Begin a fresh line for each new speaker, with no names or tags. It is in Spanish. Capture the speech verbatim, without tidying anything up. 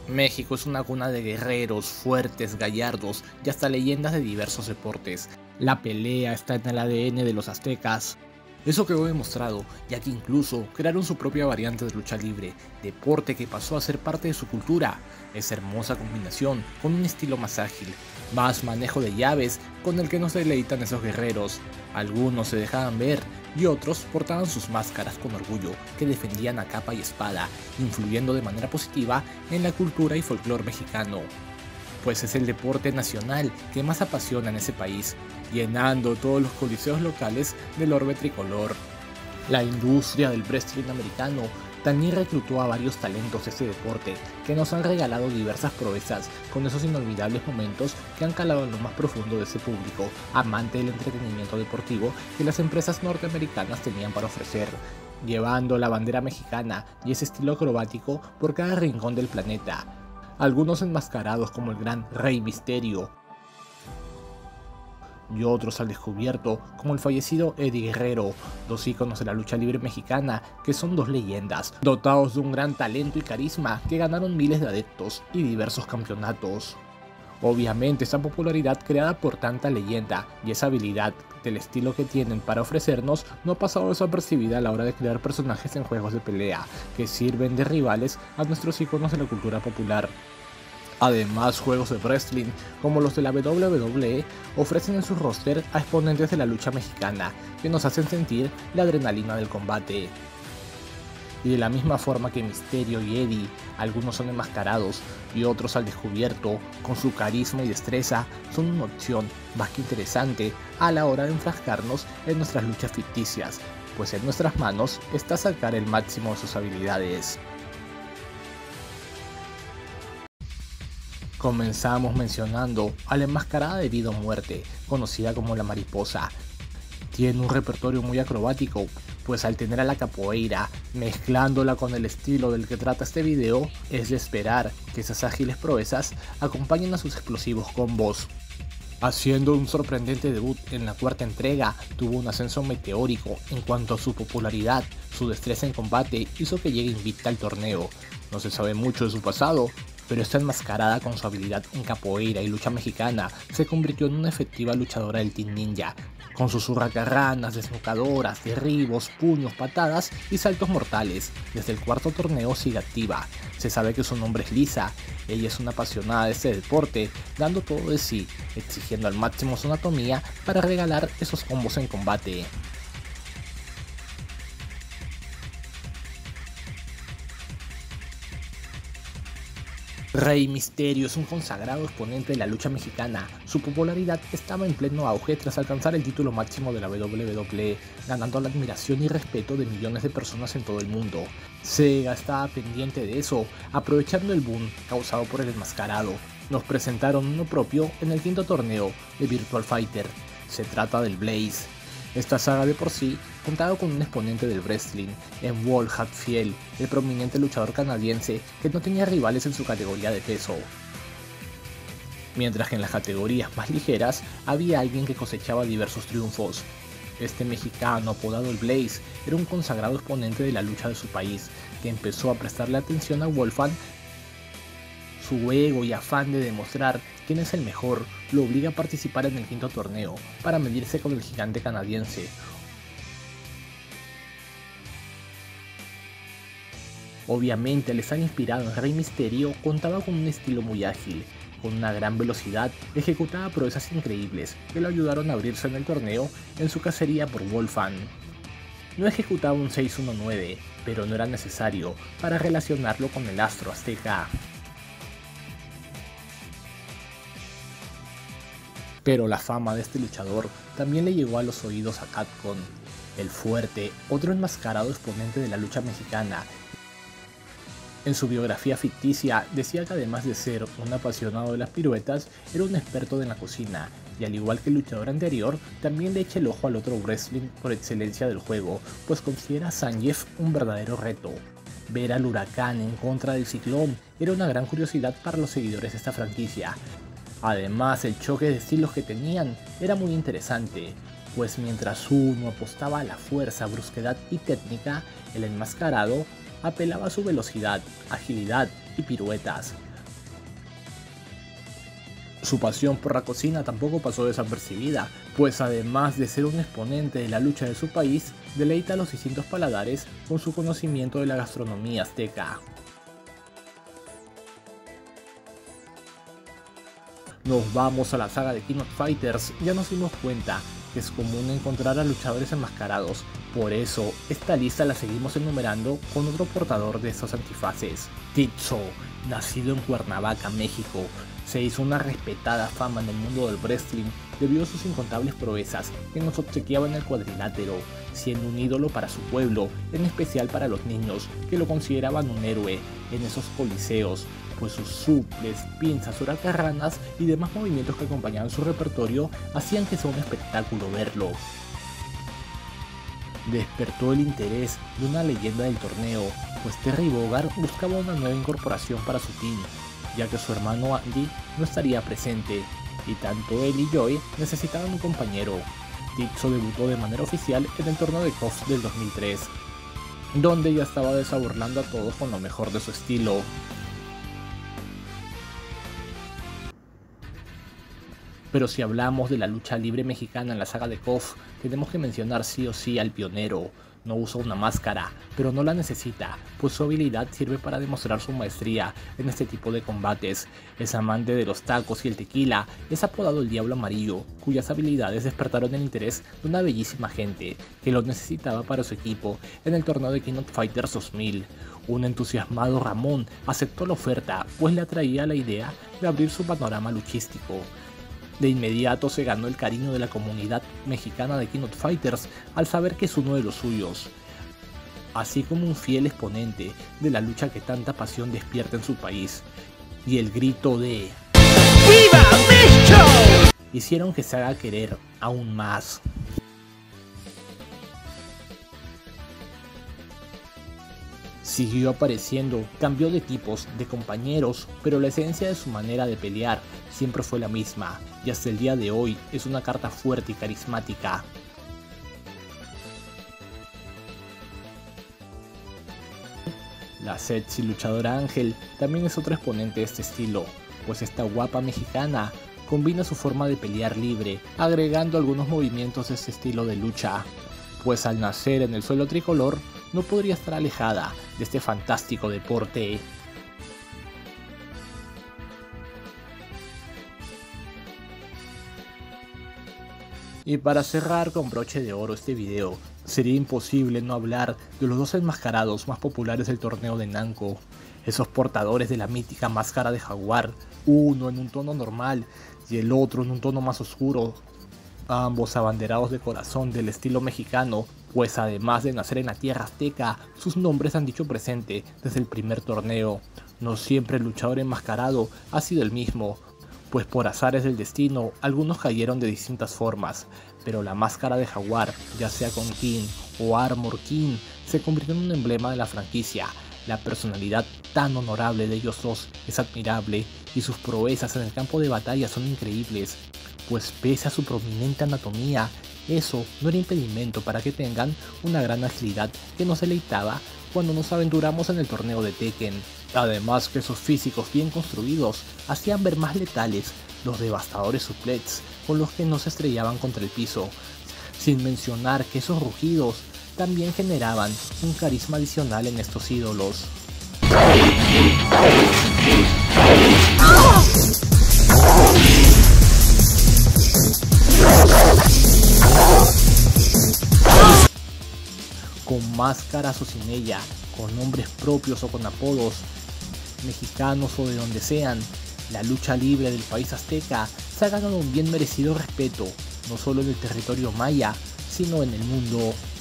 México es una cuna de guerreros, fuertes, gallardos y hasta leyendas de diversos deportes. La pelea está en el A D N de los aztecas. Eso quedó demostrado, ya que incluso crearon su propia variante de lucha libre, deporte que pasó a ser parte de su cultura. Esa hermosa combinación, con un estilo más ágil, más manejo de llaves, con el que nos deleitan esos guerreros. Algunos se dejaban ver, y otros portaban sus máscaras con orgullo, que defendían a capa y espada, influyendo de manera positiva en la cultura y folclore mexicano. Pues es el deporte nacional que más apasiona en ese país, llenando todos los coliseos locales del orbe tricolor. La industria del wrestling americano también reclutó a varios talentos de este deporte, que nos han regalado diversas proezas con esos inolvidables momentos que han calado en lo más profundo de ese público, amante del entretenimiento deportivo que las empresas norteamericanas tenían para ofrecer, llevando la bandera mexicana y ese estilo acrobático por cada rincón del planeta. Algunos enmascarados como el gran Rey Mysterio, y otros al descubierto como el fallecido Eddie Guerrero, dos íconos de la lucha libre mexicana que son dos leyendas, dotados de un gran talento y carisma que ganaron miles de adeptos y diversos campeonatos. Obviamente esa popularidad creada por tanta leyenda y esa habilidad del estilo que tienen para ofrecernos no ha pasado desapercibida a la hora de crear personajes en juegos de pelea que sirven de rivales a nuestros íconos de la cultura popular. Además, juegos de wrestling como los de la W W E ofrecen en su roster a exponentes de la lucha mexicana que nos hacen sentir la adrenalina del combate. Y de la misma forma que Mysterio y Eddie, algunos son enmascarados y otros al descubierto, con su carisma y destreza, son una opción más que interesante a la hora de enfrascarnos en nuestras luchas ficticias, pues en nuestras manos está sacar el máximo de sus habilidades. Comenzamos mencionando a la enmascarada de vida o muerte, conocida como la mariposa. Tiene un repertorio muy acrobático, pues al tener a la capoeira mezclándola con el estilo del que trata este video, es de esperar que esas ágiles proezas acompañen a sus explosivos combos. Haciendo un sorprendente debut en la cuarta entrega, tuvo un ascenso meteórico en cuanto a su popularidad. Su destreza en combate hizo que llegue invicta al torneo. No se sabe mucho de su pasado, pero esta enmascarada con su habilidad en capoeira y lucha mexicana se convirtió en una efectiva luchadora del Team Ninja, con sus hurracarranas, desnucadoras, derribos, puños, patadas y saltos mortales. Desde el cuarto torneo sigue activa. Se sabe que su nombre es Lisa. Ella es una apasionada de este deporte, dando todo de sí, exigiendo al máximo su anatomía para regalar esos combos en combate. Rey Mysterio es un consagrado exponente de la lucha mexicana. Su popularidad estaba en pleno auge tras alcanzar el título máximo de la W W E, ganando la admiración y respeto de millones de personas en todo el mundo. Sega estaba pendiente de eso, aprovechando el boom causado por el enmascarado. Nos presentaron uno propio en el quinto torneo de Virtual Fighter. Se trata del Blaze. Esta saga de por sí contaba con un exponente del wrestling, en Walt Hatfield, el prominente luchador canadiense que no tenía rivales en su categoría de peso. Mientras que en las categorías más ligeras había alguien que cosechaba diversos triunfos. Este mexicano apodado el Blaze era un consagrado exponente de la lucha de su país, que empezó a prestarle atención a Wolfgang. Su ego y afán de demostrar quién es el mejor lo obliga a participar en el quinto torneo para medirse con el gigante canadiense. Obviamente, al estar inspirado en Rey Mysterio, contaba con un estilo muy ágil, con una gran velocidad, ejecutaba proezas increíbles que lo ayudaron a abrirse en el torneo en su cacería por Wolfgang. No ejecutaba un seis uno nueve, pero no era necesario para relacionarlo con el astro azteca. Pero la fama de este luchador también le llegó a los oídos a Capcom, el Fuerte, otro enmascarado exponente de la lucha mexicana. En su biografía ficticia decía que además de ser un apasionado de las piruetas, era un experto en la cocina, y al igual que el luchador anterior, también le echa el ojo al otro wrestling por excelencia del juego, pues considera a Zangief un verdadero reto. Ver al Huracán en contra del Ciclón era una gran curiosidad para los seguidores de esta franquicia. Además, el choque de estilos que tenían era muy interesante, pues mientras uno apostaba a la fuerza, brusquedad y técnica, el enmascarado apelaba a su velocidad, agilidad y piruetas. Su pasión por la cocina tampoco pasó desapercibida, pues además de ser un exponente de la lucha de su país, deleita a los distintos paladares con su conocimiento de la gastronomía azteca. Nos vamos a la saga de King of Fighters. Ya nos dimos cuenta que es común encontrar a luchadores enmascarados, por eso esta lista la seguimos enumerando con otro portador de estos antifaces. Titso, nacido en Cuernavaca, México, se hizo una respetada fama en el mundo del wrestling debido a sus incontables proezas que nos obsequiaba en el cuadrilátero, siendo un ídolo para su pueblo, en especial para los niños, que lo consideraban un héroe en esos coliseos, pues sus suples, pinzas, huracarranas y demás movimientos que acompañaban su repertorio hacían que sea un espectáculo verlo. Despertó el interés de una leyenda del torneo, pues Terry Bogard buscaba una nueva incorporación para su team, ya que su hermano Andy no estaría presente, y tanto él y Joey necesitaban un compañero. Titso debutó de manera oficial en el torneo de K O F del dos mil tres, donde ya estaba desaborlando a todos con lo mejor de su estilo. Pero si hablamos de la lucha libre mexicana en la saga de K O F, tenemos que mencionar sí o sí al pionero. No usa una máscara, pero no la necesita, pues su habilidad sirve para demostrar su maestría en este tipo de combates. Es amante de los tacos y el tequila, es apodado el Diablo Amarillo, cuyas habilidades despertaron el interés de una bellísima gente que lo necesitaba para su equipo en el torneo de King of Fighters dos mil. Un entusiasmado Ramón aceptó la oferta, pues le atraía la idea de abrir su panorama luchístico. De inmediato se ganó el cariño de la comunidad mexicana de King of Fighters al saber que es uno de los suyos, así como un fiel exponente de la lucha que tanta pasión despierta en su país. Y el grito de ¡Viva México! Hicieron que se haga querer aún más. Siguió apareciendo, cambió de tipos, de compañeros, pero la esencia de su manera de pelear siempre fue la misma, y hasta el día de hoy es una carta fuerte y carismática. La sexy luchadora Ángel también es otro exponente de este estilo, pues esta guapa mexicana combina su forma de pelear libre, agregando algunos movimientos de este estilo de lucha, pues al nacer en el suelo tricolor, no podría estar alejada de este fantástico deporte. Y para cerrar con broche de oro este video, sería imposible no hablar de los dos enmascarados más populares del torneo de Namco, esos portadores de la mítica máscara de jaguar, uno en un tono normal y el otro en un tono más oscuro, ambos abanderados de corazón del estilo mexicano, pues además de nacer en la tierra azteca, sus nombres han dicho presente desde el primer torneo. No siempre el luchador enmascarado ha sido el mismo, pues por azares del destino algunos cayeron de distintas formas, pero la máscara de jaguar, ya sea con King o Armor King, se convirtió en un emblema de la franquicia. La personalidad tan honorable de ellos dos es admirable y sus proezas en el campo de batalla son increíbles, pues pese a su prominente anatomía, eso no era impedimento para que tengan una gran agilidad que nos deleitaba cuando nos aventuramos en el torneo de Tekken. Además que sus físicos bien construidos hacían ver más letales los devastadores suplets con los que nos estrellaban contra el piso, sin mencionar que esos rugidos también generaban un carisma adicional en estos ídolos. Con máscaras o sin ella, con nombres propios o con apodos, mexicanos o de donde sean, la lucha libre del país azteca se ha ganado un bien merecido respeto, no solo en el territorio maya, sino en el mundo.